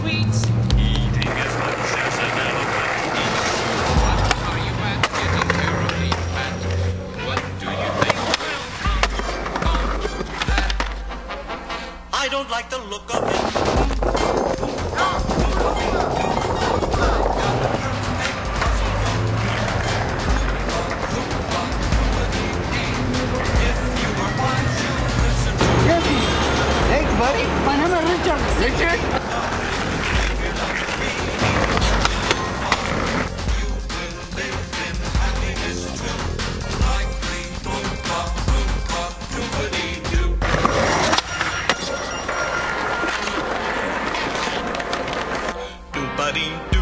sweet. Eating as much as an elephant eats. What are you at? Getting terribly fat. What do you think will come of that? I don't like the look of it. Thanks, buddy. My name is Richard. Richard? Doompa-dee-doo.